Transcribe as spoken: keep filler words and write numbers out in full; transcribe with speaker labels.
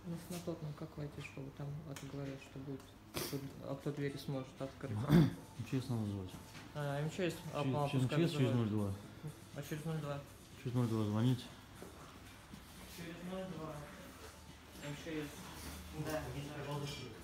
Speaker 1: На, на тот, на как войти, чтобы там, а ты говоришь, что будет, а кто двери сможет открыть?
Speaker 2: МЧС надо звать.
Speaker 1: А, МЧС, а,
Speaker 2: Через,
Speaker 1: а,
Speaker 2: через
Speaker 1: пускай
Speaker 2: МЧС, через
Speaker 1: вызывают.
Speaker 2: ноль два.
Speaker 1: А через ноль два?
Speaker 2: Через ноль два звонить.
Speaker 1: Через ноль два. МЧС. Да, не знаю.